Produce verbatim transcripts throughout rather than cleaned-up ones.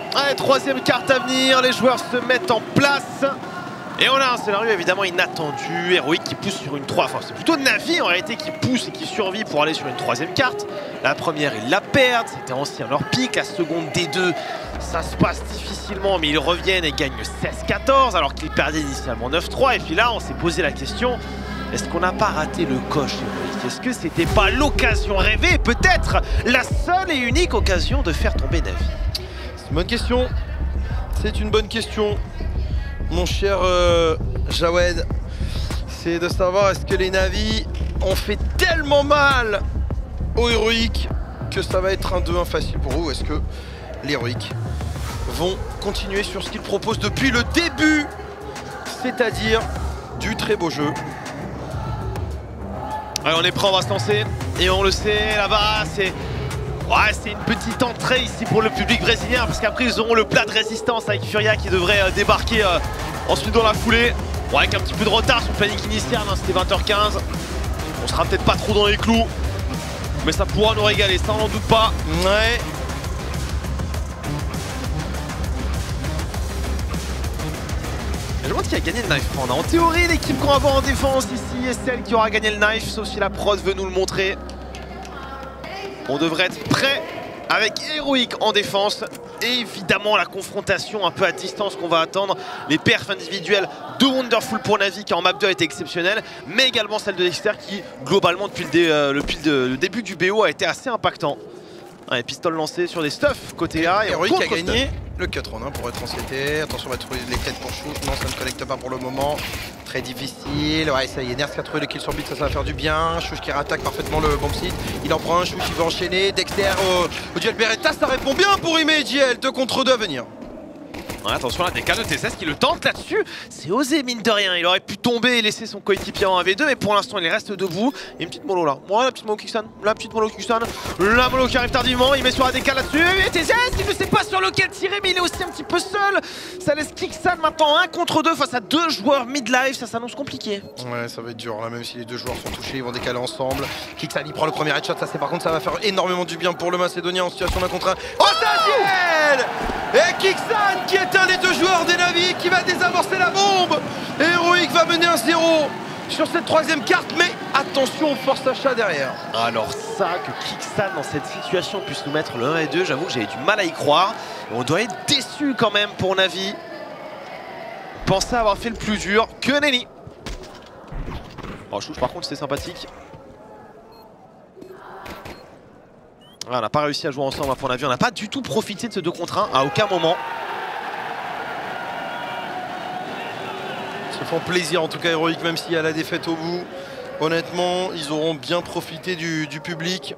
Allez, troisième carte à venir, les joueurs se mettent en place. Et on a un scénario évidemment inattendu, Heroic qui pousse sur une trois, enfin c'est plutôt Navi en réalité qui pousse et qui survit pour aller sur une troisième carte. La première ils la perdent, c'était ancien leur pic, la seconde D deux ça se passe difficilement mais ils reviennent et gagnent seize quatorze alors qu'ils perdaient initialement neuf trois. Et puis là on s'est posé la question, est-ce qu'on n'a pas raté le coche Heroic? Est-ce que c'était pas l'occasion rêvée, peut-être la seule et unique occasion de faire tomber Navi? C'est une bonne question, c'est une bonne question. Mon cher euh, Jawed, c'est de savoir est-ce que les Navi ont fait tellement mal aux Heroic que ça va être un deux un facile pour eux, ou est-ce que les Heroic vont continuer sur ce qu'ils proposent depuis le début, c'est-à-dire du très beau jeu. Allez, on est prêt, on va se lancer et on le sait là-bas, c'est... Ouais, c'est une petite entrée ici pour le public brésilien parce qu'après ils auront le plat de résistance avec Furia qui devrait euh, débarquer euh, ensuite dans la foulée. Ouais, avec un petit peu de retard sur le planning initial, hein, c'était vingt heures quinze. On sera peut-être pas trop dans les clous, mais ça pourra nous régaler, ça on n'en doute pas. Ouais. Je me demande qui a gagné le knife round. En théorie, l'équipe qu'on va voir en défense ici est celle qui aura gagné le knife, sauf si la prod veut nous le montrer. On devrait être prêt avec Heroic en défense et évidemment la confrontation un peu à distance qu'on va attendre. Les perfs individuels de Wonderful pour Navi qui en map deux a été exceptionnelle, mais également celle de Dexter qui globalement depuis le, dé, euh, le, le, le début du B O a été assez impactant. Ouais, pistole lancée sur des stuffs côté A et Heroic a gagné stuff. Le cut round hein, pour être en C T. Attention, on va trouver les quêtes pour shoot. Non, ça ne connecte pas pour le moment. Très difficile. Ouais, ça y est, Nerz qui a trouvé le kill sur beat, ça, ça va faire du bien. Chouch qui rattaque parfaitement le bomb site. Il en prend un, Chouch, il va enchaîner. Dexter au, au duel Beretta, ça répond bien pour Imediel. deux contre deux à venir. Ouais, attention là, des cas de T S S qui le tente là-dessus. C'est osé mine de rien. Il aurait pu tomber et laisser son coéquipier en un v deux, mais pour l'instant il reste debout. Il y a une petite mollo là. Ouais, la petite mollo Kickstand. La petite mollo Kickstand. La mollo qui arrive tardivement. Il met sur A D K là-dessus. Et T S S, il ne sait pas sur lequel tirer, mais il est aussi un petit peu seul. Ça laisse Kickstand maintenant un contre deux face à deux joueurs mid-life. Ça s'annonce compliqué. Ouais, ça va être dur là, même si les deux joueurs sont touchés, ils vont décaler ensemble. Kickstand il prend le premier headshot. Ça, c'est par contre, ça va faire énormément du bien pour le Macédonien en situation d'un contre un. Oh, ça et Kickstand qui est un des deux joueurs des Navi qui va désamorcer la bombe. Et Heroic va mener un zéro sur cette troisième carte, mais attention, force achat derrière. Alors ça, que Kickstand dans cette situation puisse nous mettre le un et deux, j'avoue que j'avais du mal à y croire. On doit être déçu quand même pour Navi. Pensez avoir fait le plus dur que Nelly. Oh, Chouch par contre c'était sympathique. Ah, on n'a pas réussi à jouer ensemble pour Navi, on n'a pas du tout profité de ce deux contre un à aucun moment. Ils se font plaisir en tout cas Heroic, même s'il y a la défaite au bout. Honnêtement, ils auront bien profité du, du public.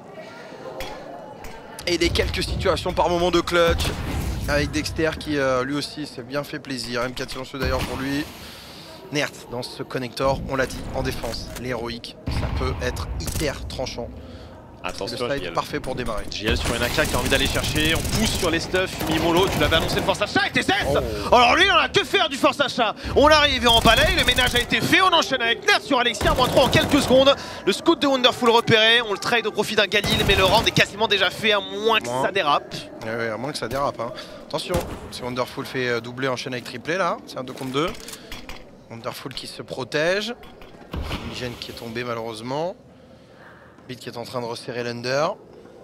Et des quelques situations par moment de clutch. Avec Dexter qui euh, lui aussi s'est bien fait plaisir. M quatre silencieux d'ailleurs pour lui. Nerz dans ce connector, on l'a dit, en défense. Les Heroic, ça peut être hyper tranchant. Attention, le slide parfait pour démarrer. J L sur une A K qui a envie d'aller chercher, on pousse sur les stuffs, Mimolo, tu l'avais annoncé le force achat avec T S S. Oh. Alors lui, on a que faire du force achat. On arrive et on balaye, le ménage a été fait, on enchaîne avec Nerz sur Alexia, moins trois en quelques secondes. Le scout de Wonderful repéré, on le trade au profit d'un Galil, mais le round est quasiment déjà fait, à moins que moins. ça dérape. Ouais, ouais, à moins que ça dérape. Hein. Attention, si Wonderful fait doubler, enchaîne avec triplé là, c'est un deux contre deux. Wonderful qui se protège. Imediel qui est tombé malheureusement. Beat qui est en train de resserrer l'under.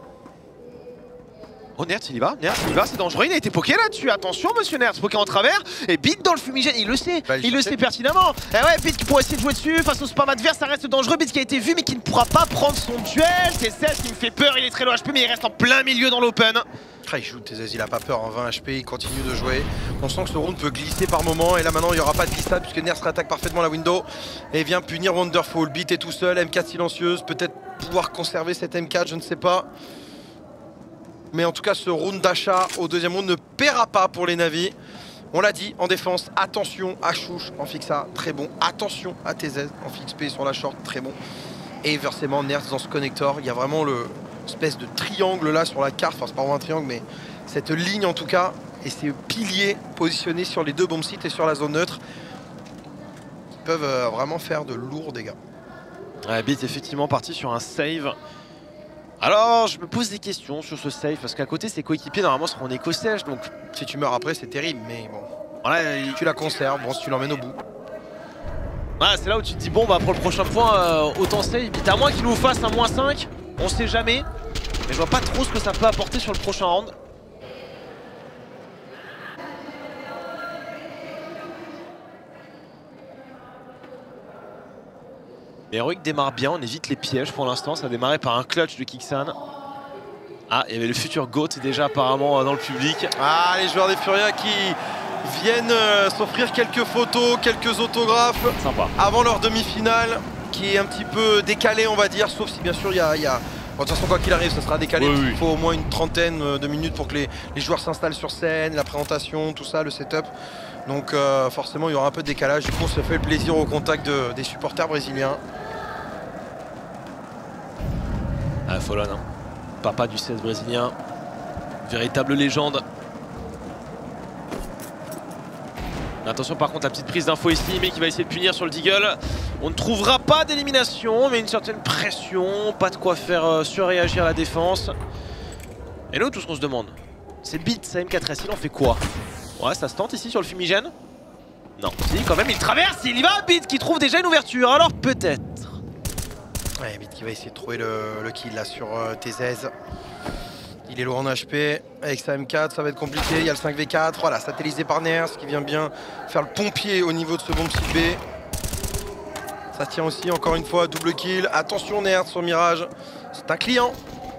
Oh Nerz il y va, Nerz il y va, c'est dangereux, il a été poké là-dessus, attention monsieur Nerz, poké en travers, et Beat dans le fumigène, il le sait, bah, il, il le sait pertinemment. Et ouais, Beat qui pourrait essayer de jouer dessus, face au spam adverse, ça reste dangereux, Beat qui a été vu mais qui ne pourra pas prendre son duel. T S S qui me fait peur, il est très low H P mais il reste en plein milieu dans l'open. Ah, il joue, T S S, il a pas peur, en vingt H P, il continue de jouer. On sent que ce round peut glisser par moment, et là maintenant il n'y aura pas de glissade puisque Nerz rattaque parfaitement la window et vient punir Wonderful. Beat est tout seul, M quatre silencieuse, peut-être pouvoir conserver cette M quatre, je ne sais pas. Mais en tout cas, ce round d'achat au deuxième round ne paiera pas pour les Navi. On l'a dit, en défense, attention à Chouch en fixe A, très bon. Attention à T S S en fixe P sur la short, très bon. Et inversement, Nerz dans ce connector, il y a vraiment le espèce de triangle là sur la carte. Enfin, c'est pas vraiment un triangle, mais cette ligne en tout cas. Et ces piliers positionnés sur les deux bomb sites et sur la zone neutre qui peuvent euh, vraiment faire de lourds dégâts. Ouais, Beat effectivement parti sur un save. Alors, je me pose des questions sur ce save parce qu'à côté, ses coéquipiers normalement seront en éco-sèche. Donc, si tu meurs après, c'est terrible, mais bon. Voilà, il... tu la conserves. Bon, si tu l'emmènes au bout. Ah, c'est là où tu te dis, bon, bah pour le prochain point, euh, autant save. Vite, à moins qu'il nous fasse un moins cinq, on sait jamais. Mais je vois pas trop ce que ça peut apporter sur le prochain round. Heroic démarre bien, on évite les pièges pour l'instant. Ça a démarré par un clutch de Kixan. Ah, il y avait le futur GOAT déjà apparemment dans le public. Ah, les joueurs des Furia qui viennent euh, s'offrir quelques photos, quelques autographes. Sympa. Avant leur demi-finale, qui est un petit peu décalée, on va dire, sauf si bien sûr il y a... Y a... Bon, de toute façon, quoi qu'il arrive, ça sera décalé. Oui, il oui. faut au moins une trentaine de minutes pour que les, les joueurs s'installent sur scène, la présentation, tout ça, le setup. Donc euh, forcément, il y aura un peu de décalage. Du coup, on se fait le plaisir au contact de, des supporters brésiliens. Ah, Folon, hein. Papa du seize brésilien. Véritable légende. Attention par contre, la petite prise d'info ici, mais qui va essayer de punir sur le Deagle. On ne trouvera pas d'élimination, mais une certaine pression. Pas de quoi faire euh, surréagir la défense. Et nous, tout ce qu'on se demande, c'est Beat, sa M quatre S, il en fait quoi? Ouais, ça se tente ici sur le fumigène. Non, si, quand même, il traverse, il y va. Beat qui trouve déjà une ouverture, alors peut-être. Ouais, Beat qui va essayer de trouver le, le kill là sur euh, T Z. Il est lourd en H P, avec sa M quatre, ça va être compliqué. Il y a le cinq v quatre, voilà, satellisé par Nerz qui vient bien faire le pompier au niveau de ce bombe site B. Ça tient aussi, encore une fois, double kill. Attention Nerz sur Mirage, c'est un client.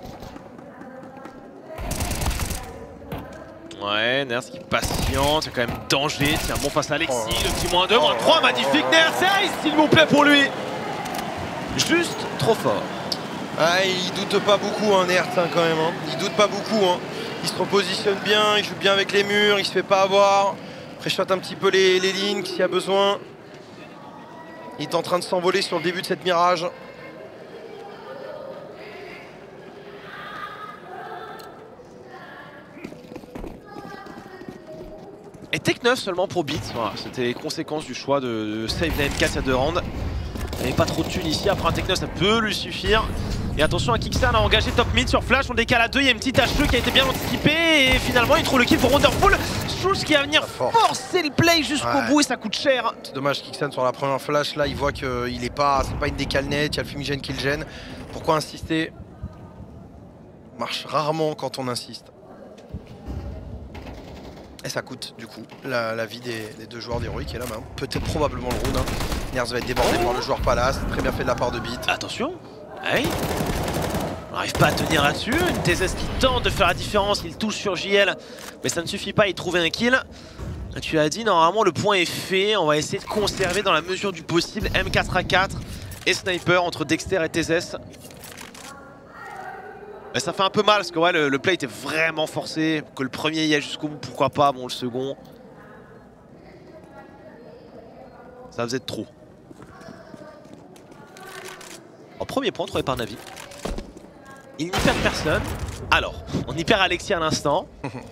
Ouais, Nerz qui patiente, c'est quand même danger. Tiens, bon face à Alexis, oh. Le petit moins deux, moins trois, magnifique Nerz, s'il vous plaît pour lui. Juste trop fort. Ah, il doute pas beaucoup, hein, Nerz, hein, quand même. Hein. Il doute pas beaucoup. Hein. Il se repositionne bien, il joue bien avec les murs, il se fait pas avoir. Préchote un petit peu les, les lignes s'il y a besoin. Il est en train de s'envoler sur le début de cette Mirage. Et Tech neuf seulement pour Beat. Voilà, c'était les conséquences du choix de, de save la M quatre à deux rounds. Il n'y avait pas trop de thunes ici, après un Tech neuf ça peut lui suffire. Et attention à Kixan a engagé top mid sur flash, on décale à deux, il y a une petite H deux qui a été bien anticipée et finalement il trouve le kill pour Wonderful. Shoes qui va venir forcer le play jusqu'au ouais. bout et ça coûte cher. C'est dommage, Kixan sur la première flash là il voit qu'il est pas, c'est pas une décale nette, il y a le fumigène qui le gêne. Pourquoi insister? Marche rarement quand on insiste. Et ça coûte du coup la, la vie des, des deux joueurs d'Heroic qui est là même. Peut-être probablement le round. Hein. Nerz va être débordé oh. par le joueur Palace, très bien fait de la part de Beat. Attention, hey. On n'arrive pas à tenir là-dessus. Une T Z qui tente de faire la différence, il touche sur J L, mais ça ne suffit pas, il trouve un kill. Tu l'as dit, normalement le point est fait. On va essayer de conserver dans la mesure du possible M quatre A quatre et Sniper entre Dexter et T Z. Mais ça fait un peu mal parce que ouais, le, le play était vraiment forcé. Que le premier y aille jusqu'au bout, pourquoi pas. Bon, le second, ça faisait de trop. En premier point, trouvé par Navi. Il n'y perd personne. Alors, on y perd Alexis à l'instant.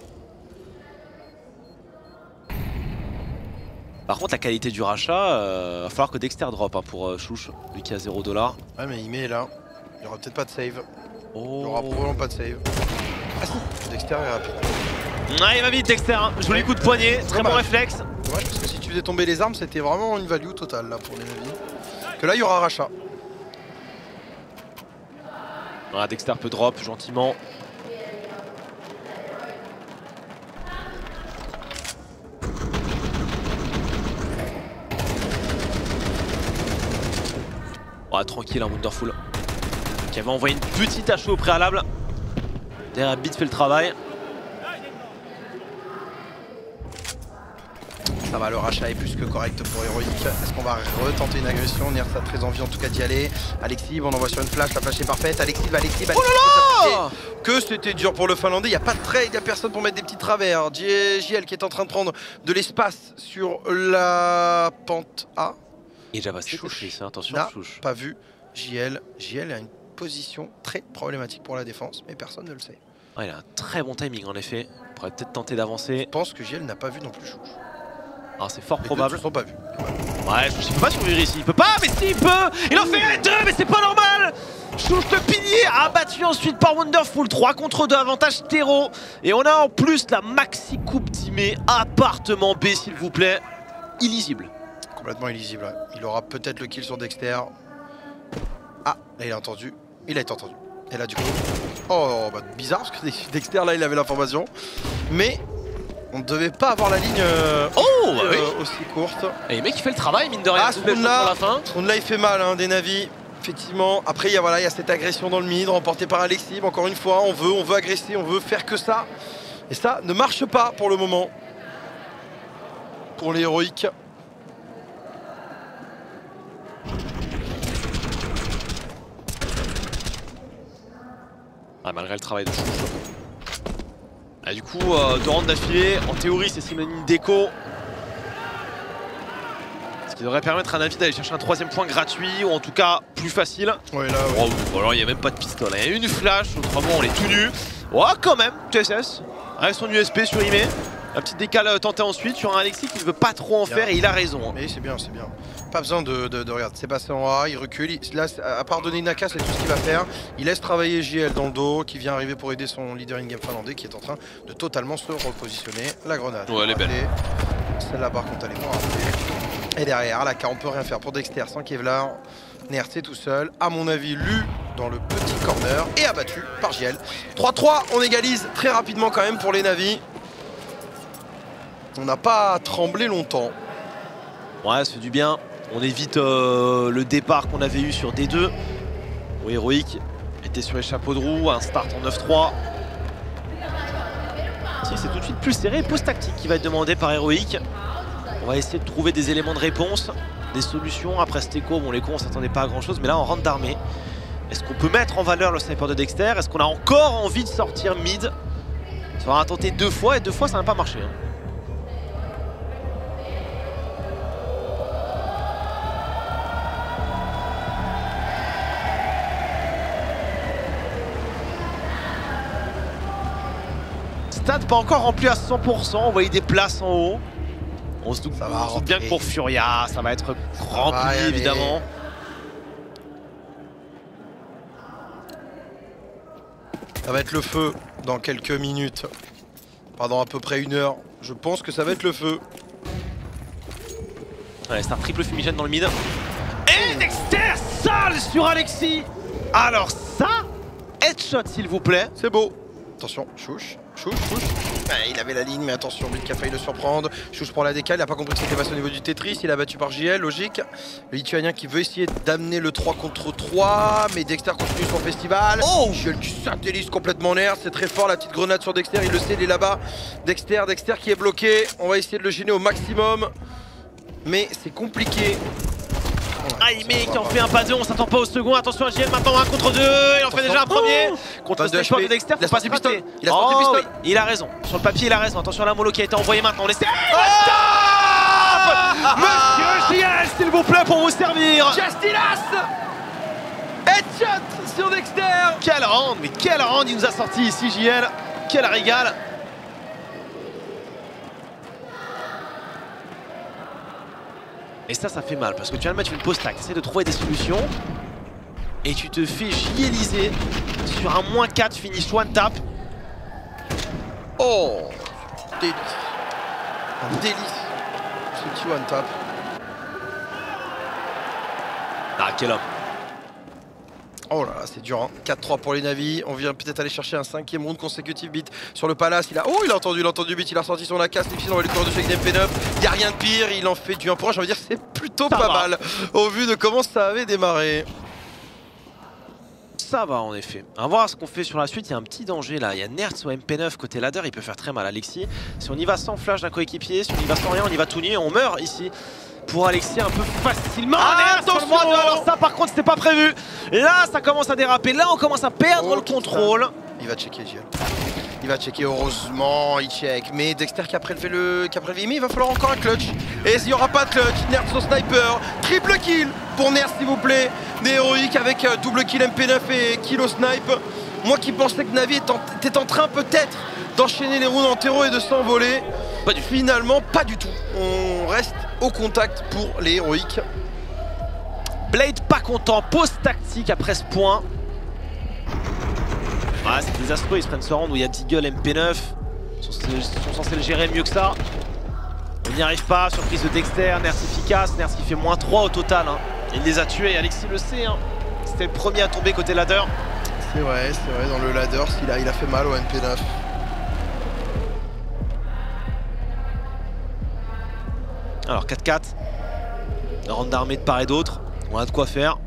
Par contre, la qualité du rachat, euh, va falloir que Dexter drop hein, pour euh, Chouche, lui qui a zéro dollar. Ouais, mais il met là. Il n'y aura peut-être pas de save. Oh. Il n'y aura probablement pas de save. Ah si, Dexter est rapide. Ah, il va vite Dexter, hein. Joli coup de poignet, très bon réflexe. Dommage parce que si tu faisais tomber les armes, c'était vraiment une value totale là pour les Navi. Que là, il y aura rachat. Voilà, Dexter peut drop gentiment. Ouais, tranquille, un Wonderful qui avait envoyé une petite H O au préalable. Derrière, Beat fait le travail. Ça va, le rachat est plus que correct pour Heroic. Est-ce qu'on va retenter une agression? Nerz a très envie en tout cas d'y aller. Alexis, on envoie sur une flash, la flash est parfaite. Alexis, Alexis, Alexis. Oh là là, que c'était dur pour le Finlandais, il n'y a pas de trade, il n'y a personne pour mettre des petits travers. J L qui est en train de prendre de l'espace sur la pente A. Et JavaScript, attention, n'a Chouche. Pas vu J L. J L a une position très problématique pour la défense, mais personne ne le sait. Ouais, il a un très bon timing en effet. Il pourrait peut-être tenter d'avancer. Je pense que J L n'a pas vu non plus Chouche. Alors c'est fort Les probable. deux ne sont pas vus. Ouais, Chouch il peut pas survivre ici, il peut pas, mais si il peut. Il en fait deux, mais c'est pas normal. Chouch le pilier abattu ensuite par Wonderful, trois contre deux, avantage Tero. Et on a en plus la maxi coupe Timé, appartement B s'il vous plaît, illisible. Complètement illisible, ouais. Il aura peut-être le kill sur Dexter. Ah, là il a entendu, il a été entendu. Et là du coup, oh bah bizarre parce que Dexter là il avait l'information. Mais on ne devait pas avoir la ligne euh, oh, bah oui. euh, aussi courte. Et le mec il fait le travail mine de rien. Ah, ce round-là, ce round-là il fait mal hein, des Na'Vi. Effectivement, après il y a voilà, il y a cette agression dans le mid remportée par Alexis. Encore une fois, on veut, on veut agresser, on veut faire que ça. Et ça ne marche pas pour le moment. Pour les héroïques. Ah, malgré le travail de Chouch. Ah, du coup, euh, deux rounds d'affilée, en théorie c'est synonyme d'écho. Ce qui devrait permettre à Navi d'aller chercher un troisième point gratuit, ou en tout cas plus facile. Ouais, là, ouais. Oh, alors il n'y a même pas de pistolet, il y a une flash, autrement on est tout nu. Ouais, quand même, T S S, avec son U S P sur Ime. La petite décale tentée ensuite sur un Alexis qui ne veut pas trop en bien faire et il a raison. Mais c'est bien, c'est bien. Pas besoin de, de, de regarder. C'est passé en A, il recule. Il, là, à part donner une A K, c'est tout ce qu'il va faire. Il laisse travailler J L dans le dos, qui vient arriver pour aider son leader in-game finlandais qui est en train de totalement se repositionner. La grenade. Ouais, elle est belle. Celle-là, par contre, elle est moins rapide. Et derrière, la K, on peut rien faire pour Dexter sans Kevlar. Nert, c'est tout seul. À mon avis, lu dans le petit corner et abattu par J L. trois trois, on égalise très rapidement quand même pour les Na'Vi. On n'a pas tremblé longtemps. Ouais, ça fait du bien. On évite euh, le départ qu'on avait eu sur D deux. Où Héroïque était sur les chapeaux de roue, un start en neuf trois. Si, c'est tout de suite plus serré. Pause tactique qui va être demandé par Héroïque. On va essayer de trouver des éléments de réponse, des solutions. Après cet écho, bon, les cons, on s'attendait pas à grand chose. Mais là, on rentre d'armée. Est-ce qu'on peut mettre en valeur le sniper de Dexter? Est-ce qu'on a encore envie de sortir mid? Ça va tenter deux fois et deux fois, ça n'a pas marché. Hein. Stade pas encore rempli à cent pour cent, on voyait des places en haut. On se doute, ça va on se doute bien que pour Furia, ça va être rempli évidemment. Ça va être le feu dans quelques minutes. Pendant à peu près une heure. Je pense que ça va être le feu. Ouais, c'est un triple fumigène dans le mid. Et Dexter sale sur Alexis. Alors ça, headshot s'il vous plaît. C'est beau. Attention, Chouch, Chouch, Chouch. Ouais, il avait la ligne, mais attention, Bit qui a failli le surprendre. Chouch prend la décale, il n'a pas compris que c'était passé au niveau du Tetris. Il a battu par J L, logique. Le Lituanien qui veut essayer d'amener le trois contre trois. Mais Dexter continue son festival. Oh, J L qui satellise complètement en air. C'est très fort, la petite grenade sur Dexter. Il le sait, il est là-bas. Dexter, Dexter qui est bloqué. On va essayer de le gêner au maximum. Mais c'est compliqué. Ah, Ime qui en fait un pas deux, on s'attend pas au second. Attention à J L maintenant un contre deux. Il en fait déjà un premier. Contre le sniper de Dexter, faut pas se rater. Il a sorti du pistolet. Il a raison. Sur le papier, il a raison. Attention à la mollo qui a été envoyée maintenant. On laisse. Monsieur J L, s'il vous plaît, pour vous servir. Justilas headshot sur Dexter. Quel round, mais quel round il nous a sorti ici, J L. Quel régal. Et ça, ça fait mal parce que tu viens de mettre une pause tac, tu essaies de trouver des solutions et tu te fais jieliser sur un moins quatre finish one tap. Oh, délice. Un délice. Ce petit one tap. Ah, quel homme. Oh là là, c'est dur, hein. quatre trois pour les Na'Vi. On vient peut-être aller chercher un cinquième round consécutif. Bit sur le Palace. Il a... Oh, il a entendu, il a entendu Bit. Il a ressorti son A K. Difficile, on va lui courir dessus avec des M P neuf. Il n'y a rien de pire. Il en fait du un pour un. J'ai envie de dire, c'est plutôt ça pas va. mal au vu de comment ça avait démarré. Ça va en effet. On va voir ce qu'on fait sur la suite. Il y a un petit danger là. Il y a Nertz au M P neuf côté ladder. Il peut faire très mal, Alexis. Si on y va sans flash d'un coéquipier, si on y va sans rien, on y va tout nu. On meurt ici. Pour Alexis un peu facilement. Ah, attention. Alors ça par contre c'était pas prévu. Là ça commence à déraper. Là on commence à perdre oh, le contrôle. Il va checker J L. Il va checker, heureusement, il check. Mais Dexter qui a prélevé le qui a prélevé, mais il va falloir encore un clutch. Et il n'y aura pas de clutch. Nertz son sniper. Triple kill pour Nertz s'il vous plaît. Des héroïques avec euh, double kill M P neuf et kill au snipe. Moi qui pensais que Navi était en, était en train peut-être d'enchaîner les rounds en terreau et de s'envoler. Pas du Finalement, pas du tout. On reste au contact pour les héroïques. Blade pas content, pause tactique après ce point. Ah, c'est désastreux, ils se prennent ce round où il y a Deagle, M P neuf. Ils sont, ils sont censés le gérer mieux que ça. On n'y arrive pas, surprise de Dexter, Nerds efficace, Nerds qui fait moins trois au total. Hein. Il les a tués, Alexis le sait. Hein. C'était le premier à tomber côté ladder. C'est vrai, c'est vrai, dans le ladder, il a, il a fait mal au M P neuf. Alors quatre quatre. Round d'armée de part et d'autre. On a de quoi faire.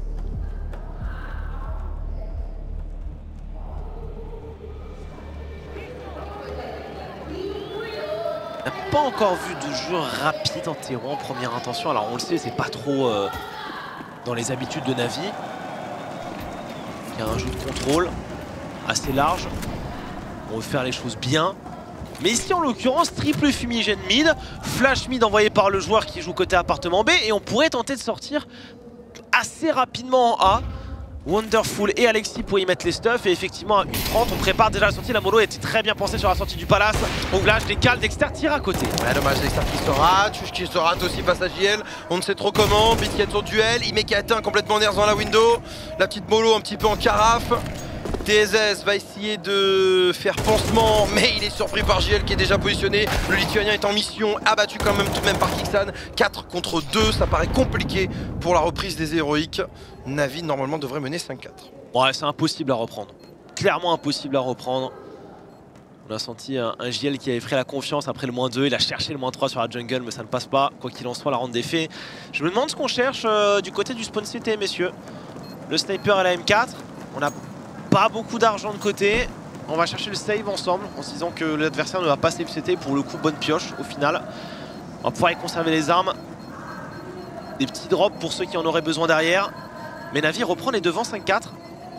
On n'a pas encore vu de jeu rapide en terreau en première intention. Alors on le sait, c'est pas trop euh, dans les habitudes de Navi. Il y a un jeu de contrôle assez large. On veut faire les choses bien. Mais ici en l'occurrence, triple fumigène mid, flash mid envoyé par le joueur qui joue côté appartement B, et on pourrait tenter de sortir assez rapidement en A. Wonderful et Alexis pour y mettre les stuffs, et effectivement à une trente on prépare déjà la sortie. La mollo était très bien pensée sur la sortie du palace. Au flash, décale, Dexter tire à côté. Ouais, dommage, Dexter qui se rate, Chuch qui se rate aussi face à J L. On ne sait trop comment, Biscuit son duel, il met qui atteint complètement Nerds dans la window. La petite mollo un petit peu en carafe. T S S va essayer de faire pansement, mais il est surpris par J L qui est déjà positionné. Le Lituanien est en mission, abattu quand même tout de même par Kixan. quatre contre deux, ça paraît compliqué pour la reprise des héroïques. Navi normalement devrait mener cinq quatre. Ouais, c'est impossible à reprendre. Clairement impossible à reprendre. On a senti un, un J L qui avait pris la confiance après le moins deux. Il a cherché le moins trois sur la jungle, mais ça ne passe pas. Quoi qu'il en soit, la ronde des faits. Je me demande ce qu'on cherche euh, du côté du spawn C T, messieurs. Le sniper et la M quatre. On a pas beaucoup d'argent de côté. On va chercher le save ensemble en se disant que l'adversaire ne va pas save C T. Pour le coup, bonne pioche au final. On va pouvoir y conserver les armes. Des petits drops pour ceux qui en auraient besoin derrière. Mais Navi reprend les devants cinq quatre.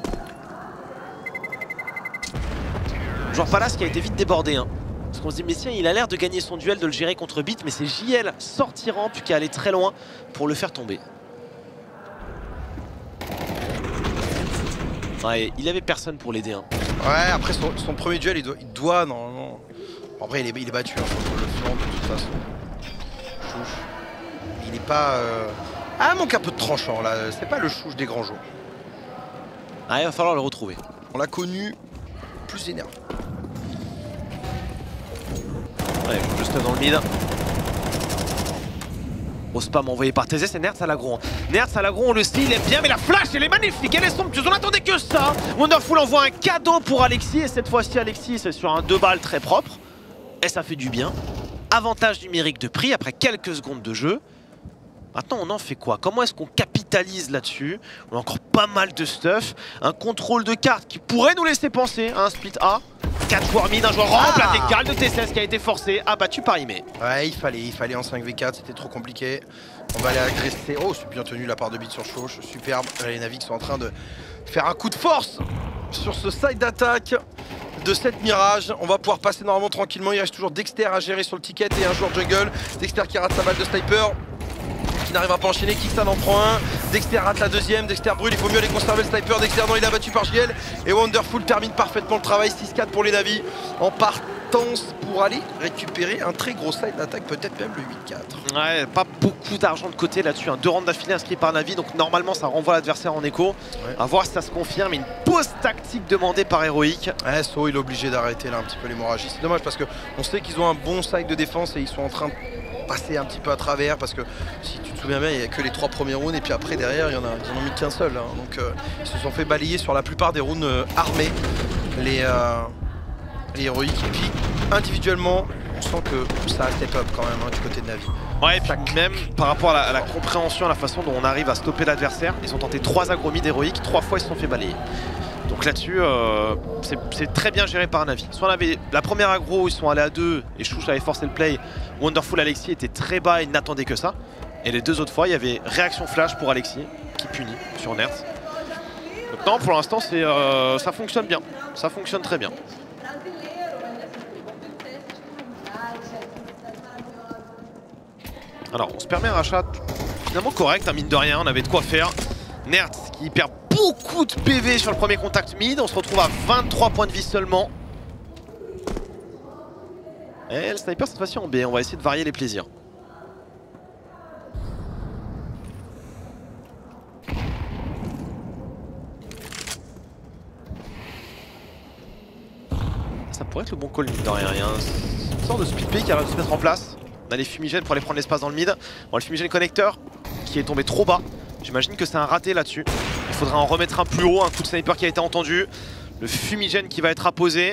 Genre Palace qui a été vite débordé. Hein. Parce qu'on se dit, mais tiens, il a l'air de gagner son duel, de le gérer contre Beat. Mais c'est J L sorti rampe qui est allé très loin pour le faire tomber. Ouais, il avait personne pour l'aider. Hein. Ouais, après son, son premier duel, il doit, il doit normalement. Bon, après, il est, il est battu hein, sur le flanc de toute façon. Chouche. Il n'est pas. Euh... Ah, manque un peu de tranchant là. C'est pas le chouche des grands jours. Ah, il va falloir le retrouver. On l'a connu plus énervé. Ouais, juste dans le mid. Gros spam envoyé par T Z, c'est Nerds à l'agro. Nerds à l'agro, on le sait, il aime bien, mais la flash, elle est magnifique, elle est somptueuse, on attendait que ça. Wonderful envoie un cadeau pour Alexis, et cette fois-ci, Alexis, c'est sur un deux balles très propre. Et ça fait du bien. Avantage numérique de prix après quelques secondes de jeu. Maintenant, on en fait quoi? Comment est-ce qu'on capitalise là-dessus? On a encore pas mal de stuff. Un contrôle de carte qui pourrait nous laisser penser à un split A. quatre joueurs mid, un joueur rampe, la décale de T S S qui a été forcé, abattu par Ime. Ouais, il fallait, il fallait en cinq v quatre, c'était trop compliqué. On va aller agresser. Oh, c'est bien tenu la part de Beat sur Chauche, superbe. Les Navi qui sont en train de faire un coup de force sur ce side d'attaque de cette Mirage. On va pouvoir passer normalement tranquillement. Il reste toujours Dexter à gérer sur le ticket et un joueur jungle. Dexter qui rate sa balle de sniper. Qui n'arrivera pas à enchaîner, Kixan en prend un, Dexter rate la deuxième, Dexter brûle, il faut mieux aller conserver le sniper, Dexter non il est abattu par J L et Wonderful termine parfaitement le travail, six quatre pour les Navi en partance pour aller récupérer un très gros side d'attaque, peut-être même le huit quatre. Ouais, pas beaucoup d'argent de côté là-dessus, hein. Deux rounds d'affilée inscrits par Navi, donc normalement ça renvoie l'adversaire en écho. Ouais. À voir si ça se confirme, une pause tactique demandée par Héroïque. Ouais, So il est obligé d'arrêter là un petit peu l'hémorragie, c'est dommage parce qu'on sait qu'ils ont un bon side de défense et ils sont en train de passer un petit peu à travers parce que si tu te souviens bien il n'y a que les trois premiers rounds et puis après derrière il y en a, ils en ont mis qu'un seul hein. Donc euh, ils se sont fait balayer sur la plupart des rounds euh, armés les, euh, les héroïques et puis individuellement on sent que ça a step up quand même hein, du côté de Navi. Ouais et puis même par rapport à la, à la compréhension, à la façon dont on arrive à stopper l'adversaire, ils ont tenté trois agromides héroïques, trois fois ils se sont fait balayer. Donc là-dessus, euh, c'est très bien géré par Navi. Soit on avait la première aggro où ils sont allés à deux et Chouch avait forcé le play. Wonderful Alexis était très bas et n'attendait que ça. Et les deux autres fois, il y avait réaction flash pour Alexis qui punit sur Nerds. Donc non, pour l'instant, euh, ça fonctionne bien. Ça fonctionne très bien. Alors, on se permet un rachat finalement correct, hein, mine de rien, on avait de quoi faire. Nerds qui perd beaucoup de P V sur le premier contact mid, on se retrouve à vingt-trois points de vie seulement. Et le sniper cette fois-ci en B, on va essayer de varier les plaisirs. Ça pourrait être le bon call mine de rien. Il y a une sorte de speed pick qui a l'air de se mettre en place. On a les fumigènes pour aller prendre l'espace dans le mid. Bon, le fumigène connecteur qui est tombé trop bas. J'imagine que c'est un raté là-dessus. Il faudra en remettre un plus haut, un coup de sniper qui a été entendu. Le fumigène qui va être apposé.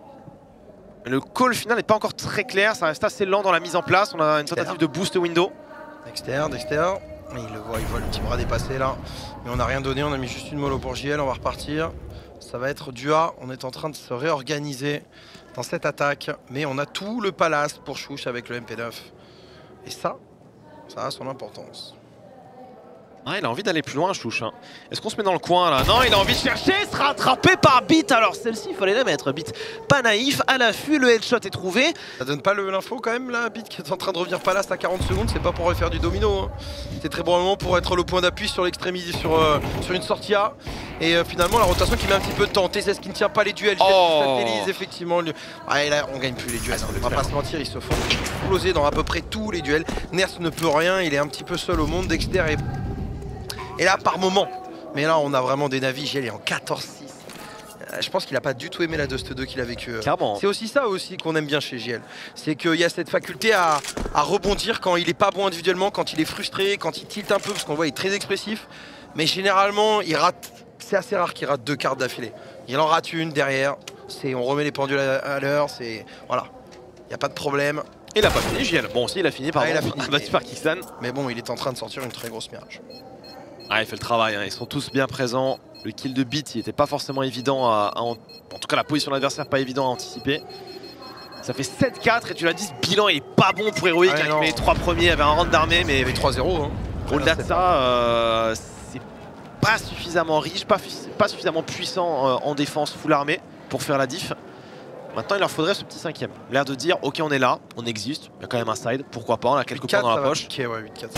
Le call final n'est pas encore très clair, ça reste assez lent dans la mise en place. On a une tentative de boost window. Dexter, Dexter. Il le voit, il voit le petit bras dépasser là. Mais on n'a rien donné, on a mis juste une mollo pour J L, on va repartir. Ça va être du A, on est en train de se réorganiser dans cette attaque. Mais on a tout le palace pour Chouch avec le M P neuf. Et ça, ça a son importance. Ah, il a envie d'aller plus loin, Chouch. Hein. Est-ce qu'on se met dans le coin là? Non, il a envie de chercher, il sera attrapé par Beat. Alors celle-ci, il fallait la mettre. Beat, pas naïf, à l'affût, le headshot est trouvé. Ça donne pas l'info quand même là, Beat qui est en train de revenir palace à quarante secondes, c'est pas pour refaire du domino. Hein. C'est très probablement pour être le point d'appui sur l'extrémité, sur, euh, sur une sortie A. Et euh, finalement la rotation qui met un petit peu de temps. T S S qui ne tient pas les duels, oh. satellise effectivement. Le... Ah, et là on gagne plus les duels, ah, on va pas se mentir, ils se font exploser dans à peu près tous les duels. Ners ne peut rien, il est un petit peu seul au monde, Dexter est... Et là par moment, mais là on a vraiment des navis, J L est en quatorze six. Euh, je pense qu'il a pas du tout aimé la Dust deux qu'il a vécu. Clairement. C'est aussi ça aussi qu'on aime bien chez J L. C'est qu'il y a cette faculté à, à rebondir quand il est pas bon individuellement, quand il est frustré, quand il tilte un peu, parce qu'on voit il est très expressif. Mais généralement il rate, c'est assez rare qu'il rate deux cartes d'affilée. Il en rate une derrière, on remet les pendules à, à l'heure, c'est... Voilà, il n'y a pas de problème. Et il a pas fini J L. Bon aussi il a fini par ah, battu par Kixan. Mais bon il est en train de sortir une très grosse mirage. Ah, il fait le travail, hein. Ils sont tous bien présents. Le kill de Beat, il n'était pas forcément évident à, à... En tout cas, la position de l'adversaire, pas évident à anticiper. Ça fait sept quatre et tu l'as dit, ce bilan il est pas bon pour Heroic. Ah, hein, les trois premiers avaient un round d'armée, mais... Il y avait trois zéro. Hein. Au-delà de ça, euh, c'est pas suffisamment riche, pas, pas suffisamment puissant euh, en défense full armée pour faire la diff. Maintenant, il leur faudrait ce petit cinquième. L'air de dire, ok, on est là, on existe, il y a quand même un side, pourquoi pas, on a quelques points dans la poche. Ok, ouais, huit quatre.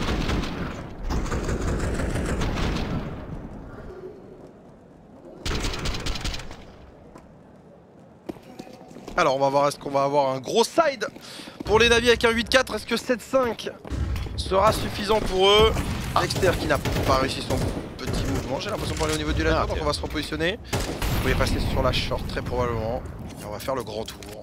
Alors on va voir, est-ce qu'on va avoir un gros side pour les navis avec un huit quatre. Est-ce que sept cinq sera suffisant pour eux? Dexter qui n'a pas réussi son petit mouvement, j'ai l'impression pour aller au niveau du laser, ah, okay. Donc on va se repositionner. Vous pouvez passer sur la short très probablement. Et on va faire le grand tour.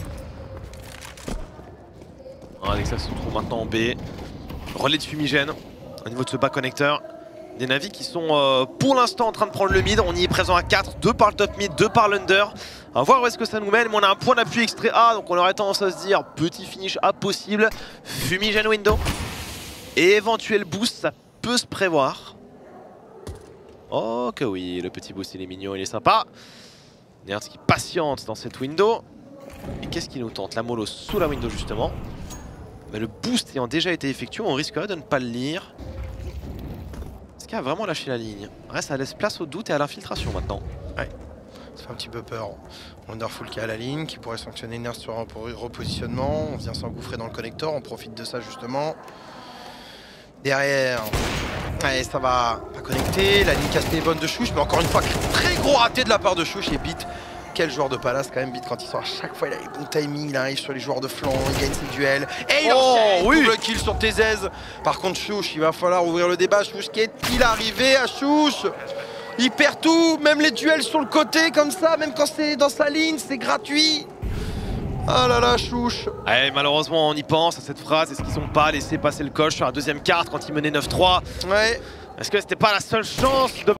Alexa se trouve maintenant en B. Relais de fumigène au niveau de ce bas connecteur. Des navis qui sont euh, pour l'instant en train de prendre le mid. On y est présent à quatre, deux par le top mid, deux par l'under. On va voir où est-ce que ça nous mène. Mais on a un point d'appui extrait A, donc on aurait tendance à se dire petit finish A possible. Fumigène window. Et éventuel boost, ça peut se prévoir. Oh que oui, le petit boost il est mignon, il est sympa. Ners qui patiente dans cette window. Et qu'est-ce qui nous tente? La mollo sous la window justement. Mais le boost ayant déjà été effectué, on risque de ne pas le lire. Est-ce qu'il a vraiment lâché la ligne? Ouais, ça laisse place au doute et à l'infiltration maintenant. Ouais, ça fait un petit peu peur. Wonderful qui est à la ligne, qui pourrait sanctionner Ners sur un repositionnement. On vient s'engouffrer dans le connecteur, on profite de ça justement. Derrière, ouais, ça va pas connecter. La ligne castée est bonne de Chouch, mais encore une fois, très gros raté de la part de Chouch et Beat. Quel joueur de Palace quand même, Beat, quand il sort à chaque fois, il a les bons timings, il arrive sur les joueurs de flanc, il gagne ses duels. Et il oh, enchaîne, oui. double kill sur T Z. Par contre, Chouch, il va falloir ouvrir le débat. Chouch, qu'est-il arrivé à Chouch? Il perd tout, même les duels sur le côté comme ça, même quand c'est dans sa ligne, c'est gratuit. Ah là là, Chouch. Ouais, malheureusement, on y pense à cette phrase. Est-ce qu'ils n'ont pas laissé passer le coche sur la deuxième carte quand ils menaient neuf trois? Ouais. Est-ce que c'était pas la seule chance de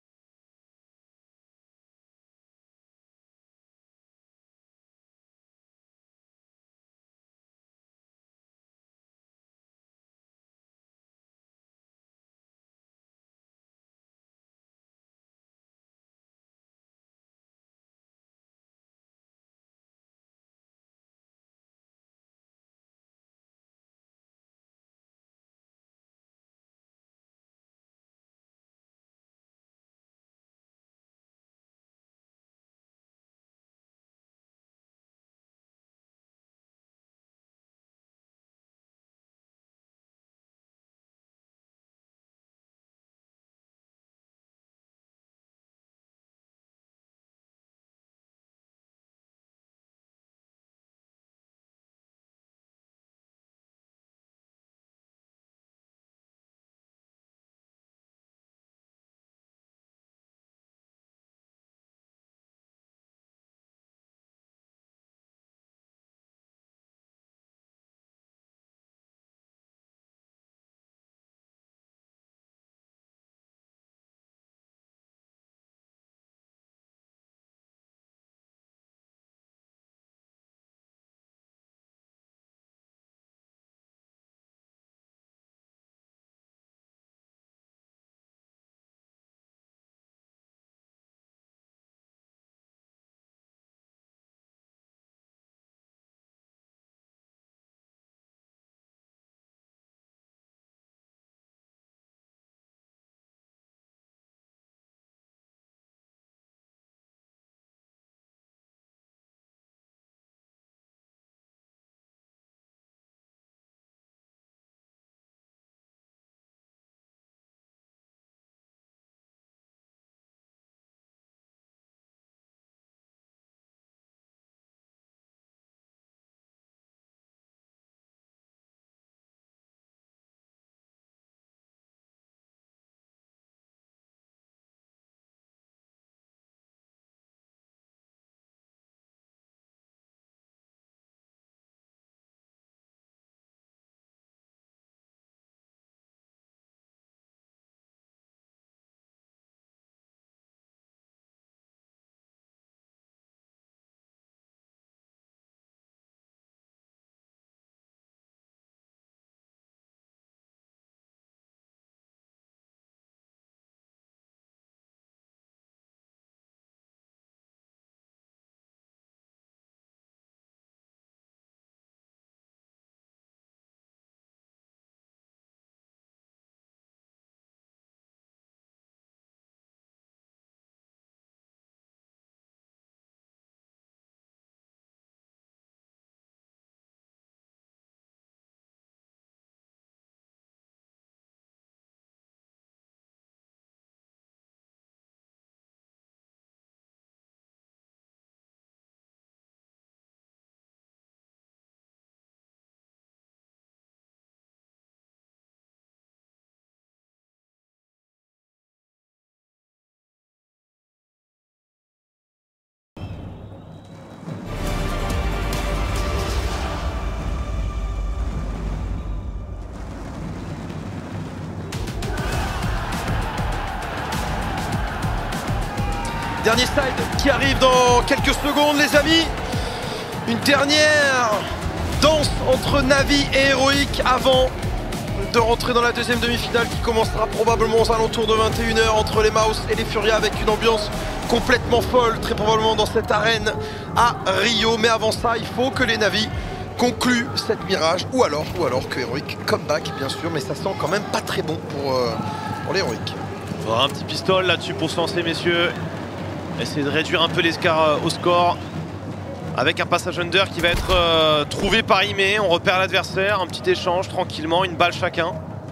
Dernier side qui arrive dans quelques secondes, les amis. Une dernière danse entre Navi et Heroic avant de rentrer dans la deuxième demi-finale qui commencera probablement aux alentours de vingt et une heures entre les Mouse et les Furia avec une ambiance complètement folle, très probablement dans cette arène à Rio. Mais avant ça, il faut que les Navi concluent cette Mirage ou alors, ou alors que Heroic comeback bien sûr, mais ça sent quand même pas très bon pour, euh, pour les Heroic. Il faudra un petit pistolet là-dessus pour se lancer, messieurs. Essayer de réduire un peu l'écart euh, au score. Avec un passage under qui va être euh, trouvé par Ime. On repère l'adversaire, un petit échange tranquillement, une balle chacun.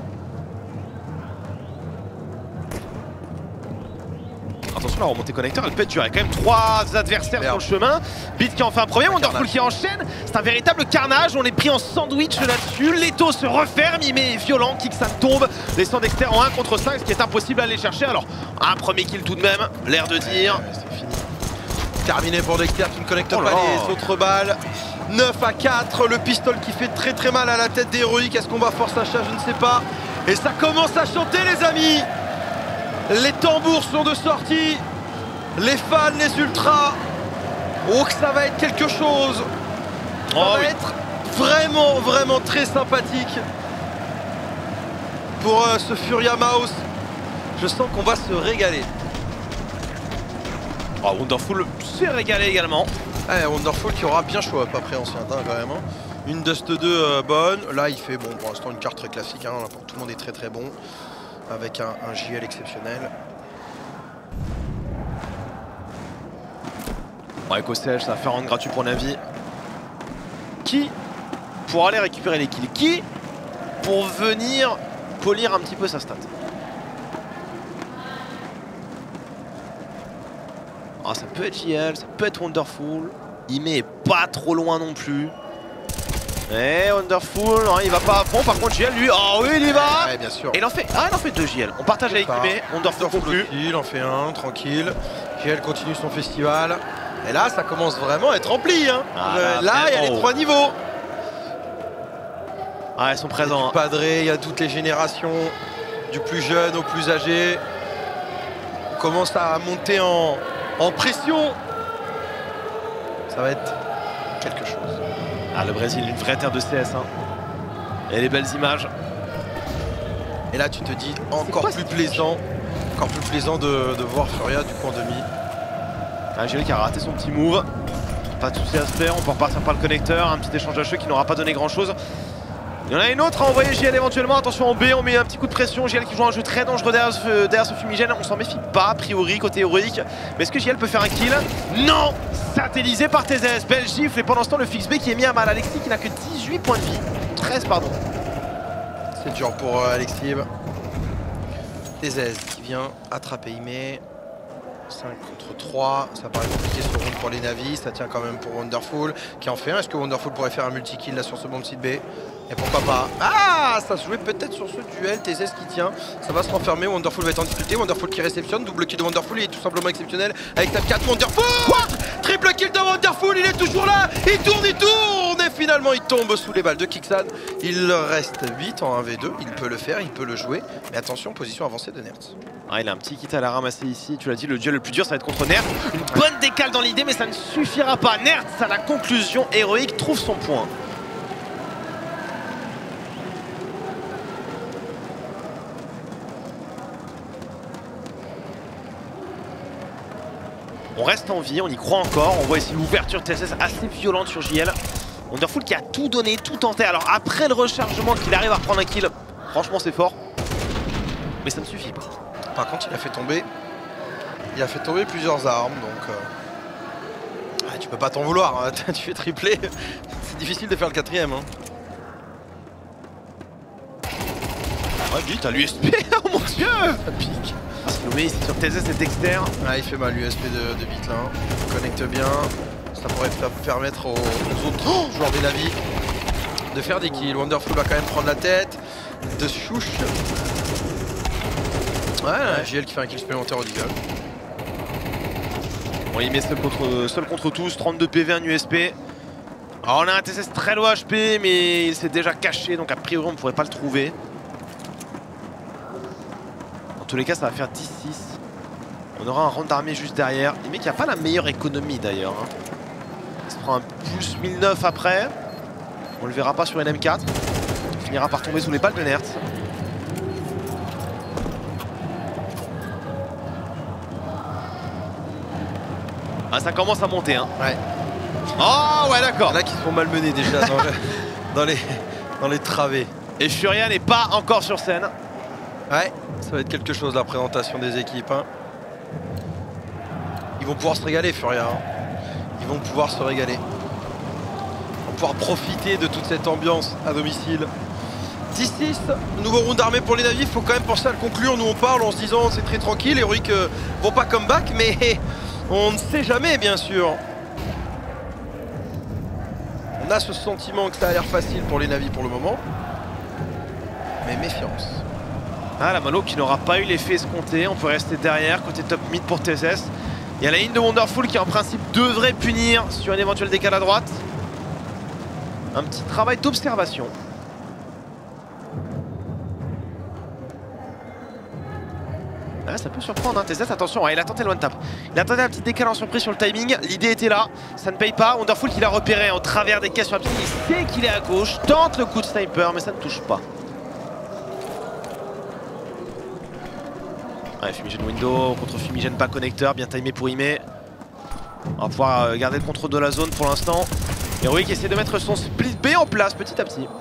Attention, la remontée connecteur, elle peut être dure. Il y a quand même trois adversaires Merde. sur le chemin. Beat qui en fait un premier, Wonderful qui enchaîne. C'est un véritable carnage. On est pris en sandwich là-dessus. Leto se referme, Ime est violent. Kicksan tombe, laissant Dexter en un contre cinq, ce qui est impossible à aller chercher. Alors, un premier kill tout de même, l'air de dire. Ouais, c'est fini. Terminé pour Dexter qui ne connecte oh pas là. les autres balles. neuf à quatre, le pistol qui fait très très mal à la tête d'Heroic. Est-ce qu'on va force achat? Je ne sais pas. Et ça commence à chanter, les amis. Les tambours sont de sortie. Les fans, les ultras. Oh que ça va être quelque chose. Ça oh, va oui. être vraiment vraiment très sympathique pour euh, ce Furia Mouse. Je sens qu'on va se régaler. Oh, Wonderful s'est régalé également. Ouais, Wonderful qui aura bien show up après ancien temps quand même. Hein. Une Dust deux euh, bonne. Là il fait bon pour l'instant une carte très classique. Hein. Tout le monde est très très bon. Avec un, un J L exceptionnel. Bon, éco-sèche, ça va faire rendre gratuit pour Navi. Qui pour aller récupérer les kills? Qui pour venir polir un petit peu sa stat? Ah, ça peut être J L, ça peut être Wonderful. Ime est pas trop loin non plus. Et Wonderful, hein, il va pas à fond. Par contre, J L lui, oh oui, il y va. Ouais, bien sûr. Et il en fait, ah, il en fait deux J L. On partage avec Ime, Wonderful conclut. Il en fait un, tranquille. J L continue son festival. Et là, ça commence vraiment à être rempli. Hein. Ah, euh, là, il y a les trois niveaux. Ah, ils sont présents. Il y a du padré, il y a toutes les générations, du plus jeune au plus âgé. On commence à monter en, en pression. Ça va être quelque chose. Ah, le Brésil, une vraie terre de C S. Hein. Et les belles images. Et là, tu te dis encore plus plaisant, encore plus plaisant de, de voir Furia du coup en demi. Ah, J L qui a raté son petit move. Pas de souci à se faire, on peut repartir par le connecteur. Un petit échange d'acheux qui n'aura pas donné grand chose. Il y en a une autre à envoyer J L éventuellement. Attention en B, on met un petit coup de pression. J L qui joue un jeu très dangereux derrière ce, derrière ce fumigène. On s'en méfie pas a priori côté héroïque. Mais est-ce que J L peut faire un kill? Non. Satellisé par T Z S. Belle gifle. Et pendant ce temps, le fixe B qui est mis à mal. Alexis qui n'a que dix-huit points de vie. treize, pardon. C'est dur pour euh, Alexis. T Z S qui vient attraper Ime. cinq contre trois, ça paraît compliqué ce round pour les Navi, ça tient quand même pour Wonderful qui en fait un. Est-ce que Wonderful pourrait faire un multi-kill là sur ce bon site B? Et pourquoi pas? Ah, ça se jouait peut-être sur ce duel, T Z S qui tient, ça va se renfermer, Wonderful va être en difficulté, Wonderful qui réceptionne, double kill de Wonderful, il est tout simplement exceptionnel avec Tab quatre, Wonderful. Quoi? Triple kill de Wonderful, il est toujours là, il tourne, il tourne et finalement il tombe sous les balles de Kicksan. Il reste huit en un v deux, il peut le faire, il peut le jouer, mais attention, position avancée de Nerds. Ah, il a un petit kit à la ramasser ici, tu l'as dit, le duel le plus dur ça va être contre Nerds. Une bonne décale dans l'idée mais ça ne suffira pas. Nerds à la conclusion, héroïque trouve son point. On reste en vie, on y croit encore, on voit ici l'ouverture T S S assez violente sur J L. Wonderful qui a tout donné, tout tenté. Alors après le rechargement qu'il arrive à reprendre un kill, franchement c'est fort. Mais ça ne suffit pas. Par contre il a fait tomber Il a fait tomber plusieurs armes donc euh... ah, tu peux pas t'en vouloir, hein. Tu fais tripler. C'est difficile de faire le quatrième hein. Ouais vite, t'as l'U S P, oh mon dieu. Ça pique. Ah, c'est nommé ici sur T S S et Dexter. Ah, il fait mal l'U S P de, de Beat là. Il connecte bien. Ça pourrait permettre aux, aux autres oh joueurs des Navi de faire des kills. Wonderful va quand même prendre la tête de chouche. Ouais, ouais. J L qui fait un kill supplémentaire au Deagle. Bon, il met seul contre, seul contre tous, trente-deux P V, un U S P. Alors on a un T S S très low H P, mais il s'est déjà caché, donc a priori on ne pourrait pas le trouver. Dans tous les cas, ça va faire dix six. On aura un round d'armée juste derrière. Le mec qui a pas la meilleure économie d'ailleurs. Hein. Il se prend un plus mille neuf après. On le verra pas sur une M quatre. Il finira par tomber sous les balles de Nertz. Ah, ça commence à monter. Hein. Ouais. Oh ouais, d'accord. Là qui se font malmener déjà dans, le, dans, les, dans les travées. Et Furia n'est pas encore sur scène. Ouais, ça va être quelque chose la présentation des équipes. Hein. Ils vont pouvoir se régaler, Furia. Hein. Ils vont pouvoir se régaler. Ils vont pouvoir profiter de toute cette ambiance à domicile. dix six, nouveau round d'armée pour les Navis. Il faut quand même penser à le conclure. Nous on parle en se disant c'est très tranquille. Heroic euh, vont pas comeback, mais on ne sait jamais bien sûr. On a ce sentiment que ça a l'air facile pour les Navis pour le moment. Mais méfiance. Ah, la Malo qui n'aura pas eu l'effet escompté. On peut rester derrière côté top mid pour T S S. Il y a la ligne de Wonderful qui en principe devrait punir sur un éventuel décal à droite. Un petit travail d'observation. Ah, ça peut surprendre, hein. T S S, attention, ouais, il a tenté le one tap. Il a tenté un petit décal en surprise sur le timing. L'idée était là, ça ne paye pas. Wonderful qui l'a repéré en travers des caisses sur la petite. Il sait qu'il est à gauche, tente le coup de sniper, mais ça ne touche pas. Ouais, Fumigène window contre Fumigène pas connecteur, bien timé pour Ime. On va pouvoir garder le contrôle de la zone pour l'instant. Heroic essaie de mettre son split B en place petit à petit.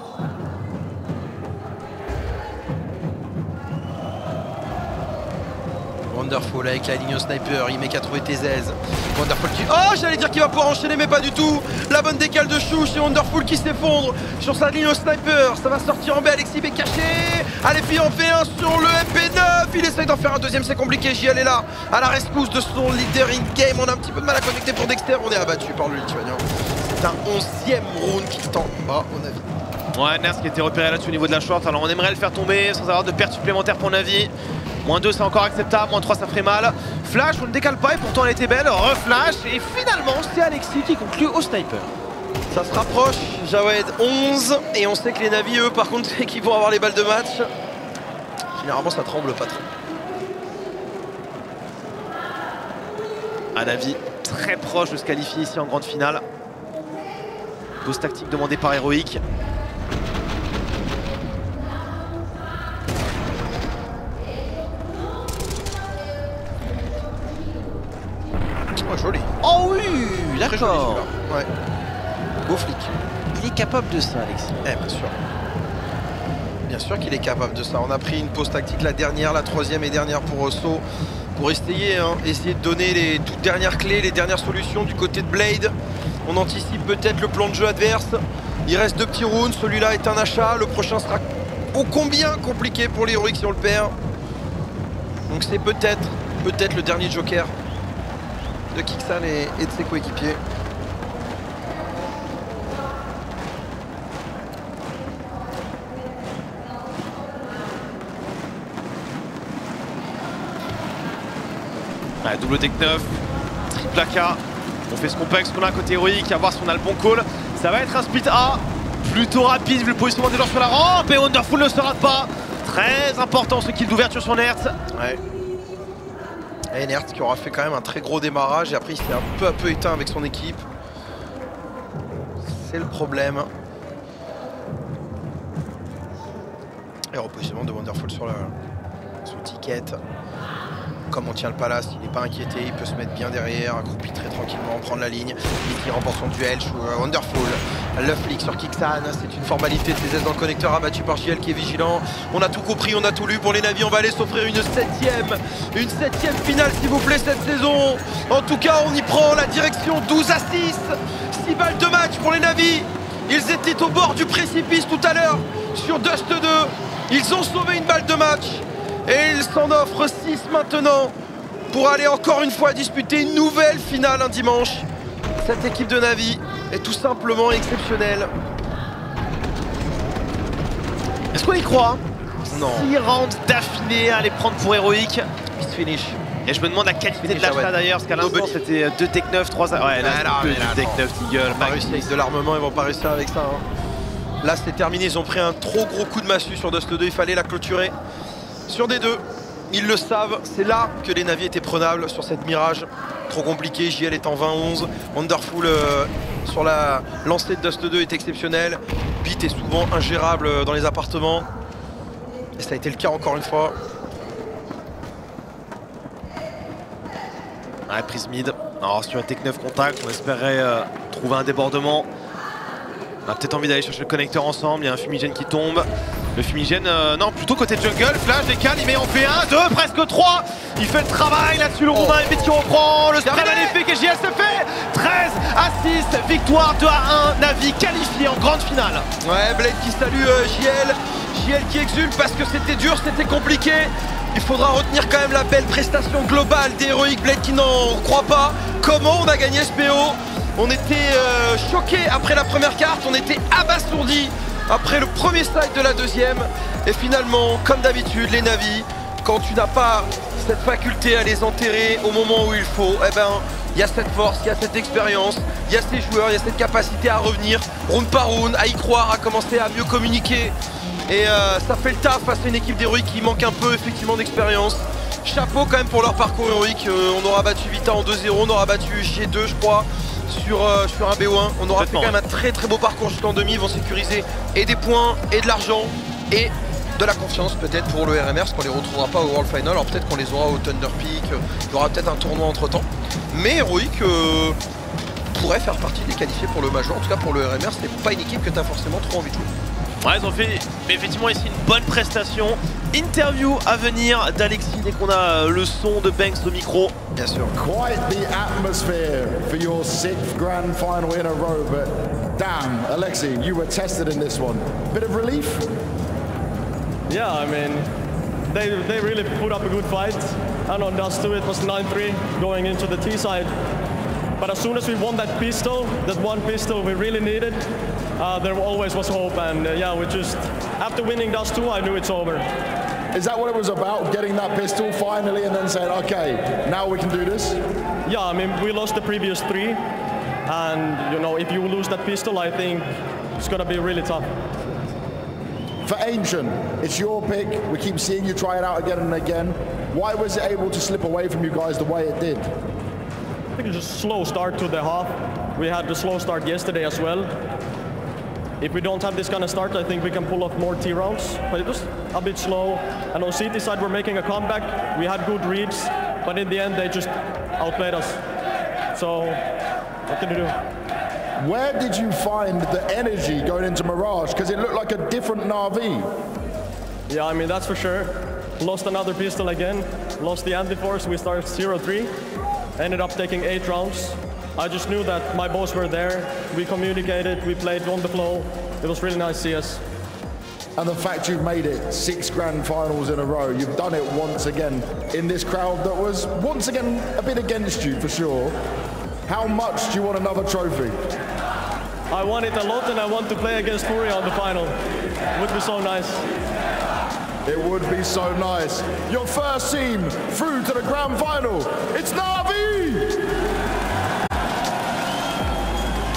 Wonderful avec la ligne au sniper, il met qu'à trouver T Z. Wonderful qui... Oh, j'allais dire qu'il va pouvoir enchaîner, mais pas du tout. La bonne décale de Chouche et Wonderful qui s'effondre sur sa ligne au sniper. Ça va sortir en B, Alexis B caché. Allez, puis en fait un sur le M P neuf. Il essaye d'en faire un deuxième, c'est compliqué. J L est là, à la rescousse de son leader in-game. On a un petit peu de mal à connecter pour Dexter. On est abattu par le Lituanien. C'est un onzième round qui tend bas au Navi. Ouais, Nertz qui était repéré là-dessus au niveau de la short. Alors on aimerait le faire tomber sans avoir de perte supplémentaire pour Navi. Moins deux c'est encore acceptable, moins trois ça ferait mal. Flash, on ne décale pas et pourtant elle était belle. Reflash et finalement c'est Alexis qui conclut au sniper. Ça se rapproche, Jawed onze et on sait que les Navis eux par contre c'est qu'ils vont avoir les balles de match. Généralement ça tremble pas trop. À Navi très proche de se qualifier ici en grande finale. Pause tactique demandée par Heroic. Oh, joli. Oh oui, d'accord. Ouais. Beau flic. Il est capable de ça, Alexis. Eh bien sûr. Bien sûr qu'il est capable de ça. On a pris une pause tactique, la dernière, la troisième et dernière pour Osso. Pour essayer, hein, essayer de donner les toutes dernières clés, les dernières solutions du côté de Blade. On anticipe peut-être le plan de jeu adverse. Il reste deux petits rounds. Celui-là est un achat. Le prochain sera ô combien compliqué pour les Heroic si on le perd. Donc c'est peut-être, peut-être le dernier joker de Kixan et, et de ses coéquipiers. Ouais, double tech neuf, triple A K. On fait ce qu'on peut avec ce qu'on a côté Heroic, à voir si on a le bon call. Ça va être un split A, plutôt rapide vu le positionnement des joueurs sur la rampe. Et Wonderful ne se rate pas. Très important ce kill d'ouverture sur Nertz. Ouais. Et Nertz qui aura fait quand même un très gros démarrage et après il s'est un peu à peu éteint avec son équipe. C'est le problème. Et repositionnement de Wonderful sur le son ticket. Comme on tient le palace, il n'est pas inquiété, il peut se mettre bien derrière, accroupi très tranquillement, prendre la ligne. Il qui remporte son duel, Wonderful. Le flic sur Kixan, c'est une formalité. T Z dans le connecteur abattu par J L qui est vigilant. On a tout compris, on a tout lu pour les Navis. On va aller s'offrir une septième, une septième finale s'il vous plaît cette saison. En tout cas, on y prend la direction douze à six. six balles de match pour les Navis. Ils étaient au bord du précipice tout à l'heure sur Dust deux. Ils ont sauvé une balle de match. Et ils s'en offrent six maintenant pour aller encore une fois disputer une nouvelle finale un dimanche. Cette équipe de Navi est tout simplement exceptionnelle. Est-ce qu'on y croit? Non. six rounds d'affilée à les prendre pour Heroic. Mist finish. Et je me demande la qualité de l'achat d'ailleurs, parce qu'à l'instant c'était deux tech neuf, trois... Ouais, là c'est deux tech neuf, Eagle, Max. Avec de l'armement, ils vont pas réussir avec ça. Hein. Là c'est terminé, ils ont pris un trop gros coup de massue sur Dust deux, il fallait la clôturer. Sur des deux, ils le savent, c'est là que les Navi étaient prenables sur cette Mirage. Trop compliqué, J L est en vingt onze. Wonderful euh, sur la lancée de Dust deux est exceptionnelle. Beat est souvent ingérable dans les appartements. Et ça a été le cas encore une fois. Ouais, prise mid. Alors sur un Tech neuf contact, on espérait euh, trouver un débordement. On a peut-être envie d'aller chercher le connecteur ensemble. Il y a un fumigène qui tombe. Le fumigène, euh, non, plutôt côté jungle. Flash, décale, il met en fait un, deux, presque trois. Il fait le travail là-dessus, le Roumain oh. qui reprend. Le spray magnifique et J L se fait treize à six. Victoire deux à un. Navi qualifié en grande finale. Ouais, Blade qui salue euh, J L. J L qui exulte parce que c'était dur, c'était compliqué. Il faudra retenir quand même la belle prestation globale d'Heroic. Blade qui n'en croit pas. Comment on a gagné ce P O? On était euh, choqués après la première carte, on était abasourdis après le premier side de la deuxième. Et finalement, comme d'habitude, les Navi, quand tu n'as pas cette faculté à les enterrer au moment où il faut, eh ben, il y a cette force, il y a cette expérience, il y a ces joueurs, il y a cette capacité à revenir, round par round, à y croire, à commencer à mieux communiquer. Et euh, ça fait le taf face à une équipe d'Heroic qui manque un peu effectivement d'expérience. Chapeau quand même pour leur parcours héroïque. Euh, on aura battu Vita en deux zéro, on aura battu G deux je crois sur, euh, sur un B O un. On aura fait quand même un très très beau parcours jusqu'en demi. Ils vont sécuriser et des points et de l'argent et de la confiance peut-être pour le R M R parce qu'on les retrouvera pas au World Final. Alors peut-être qu'on les aura au Thunder Peak, il y aura peut-être un tournoi entre temps. Mais Heroic euh, pourrait faire partie des qualifiés pour le Major. En tout cas pour le R M R, c'est pas une équipe que tu as forcément trop envie de jouer. Ouais, ils ont fait effectivement ici une bonne prestation. Interview à venir d'Alexis dès qu'on a le son de Banks au micro. Bien sûr. Quite the atmosphere for your sixth grand final in a row, but damn, Alexis, you were tested in this one. Bit of relief? Yeah, I mean, they they really put up a good fight. And on Dust two it was nine three going into the T side. But as soon as we won that pistol, that one pistol we really needed, uh, there always was hope. And uh, yeah, we just, after winning Dust two, I knew it's over. Is that what it was about, getting that pistol finally and then saying, okay, now we can do this? Yeah, I mean, we lost the previous three. And, you know, if you lose that pistol, I think it's going to be really tough. For Ancient, it's your pick. We keep seeing you try it out again and again. Why was it able to slip away from you guys the way it did? I think it's just a slow start to the half. We had the slow start yesterday as well. If we don't have this kind of start, I think we can pull off more T rounds. But it was a bit slow. And on C T side, we're making a comeback. We had good reads, but in the end, they just outplayed us. So, what can you do? Where did you find the energy going into Mirage? Because it looked like a different Na'Vi. Yeah, I mean, that's for sure. Lost another pistol again. Lost the anti-force. We started zero three. Ended up taking eight rounds. I just knew that my boys were there. We communicated, we played on the flow. It was really nice C S. And the fact you've made it six grand finals in a row, you've done it once again in this crowd that was once again a bit against you for sure. How much do you want another trophy? I want it a lot and I want to play against Furia on the final. It would be so nice. It would be so nice. Your first team through to the grand final. It's Na'Vi!